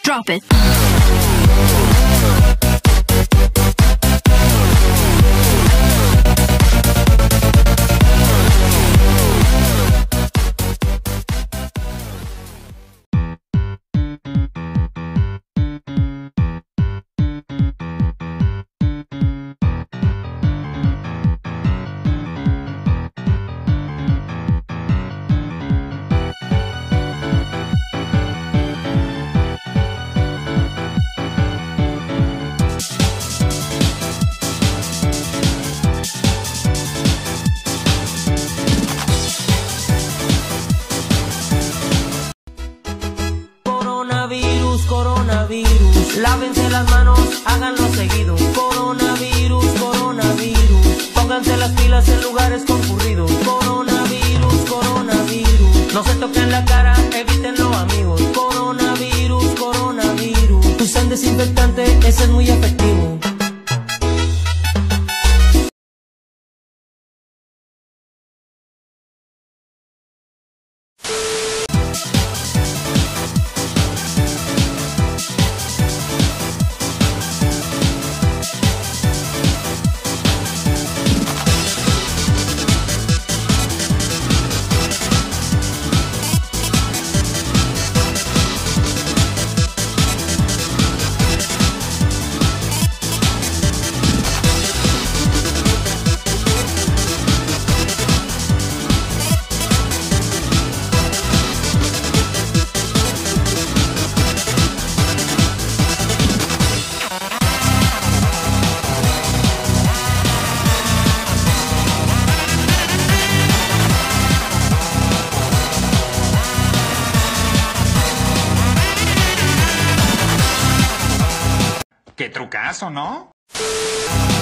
Drop it. Coronavirus, lávense las manos, háganlo seguido. Coronavirus, coronavirus, pónganse las pilas en lugares concurridos. Coronavirus, coronavirus, no se toquen la cara, evítenlo amigos. Coronavirus, coronavirus, usen desinfectante, ese es muy efectivo. ¡Qué trucazo!, ¿no?